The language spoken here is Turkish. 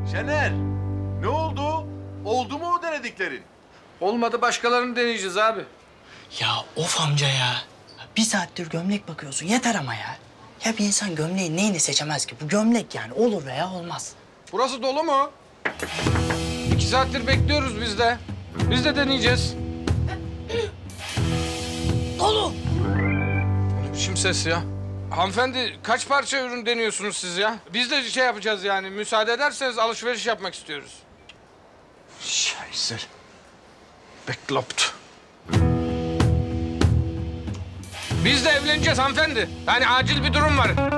Şener, ne oldu? Oldu mu o denediklerin? Olmadı, başkalarını deneyeceğiz abi. Ya of amca ya. Bir saattir gömlek bakıyorsun yeter ama ya. Ya bir insan gömleğin neyini seçemez ki? Bu gömlek yani olur veya olmaz. Burası dolu mu? 2 saattir bekliyoruz biz de. Biz de deneyeceğiz. Dolu. Ne biçim ses ya? Hanımefendi, kaç parça ürün deniyorsunuz siz ya? Biz de şey yapacağız yani. Müsaade ederseniz alışveriş yapmak istiyoruz. Scheiße. Bekloppt. Biz de evleneceğiz hanımefendi. Yani acil bir durum var.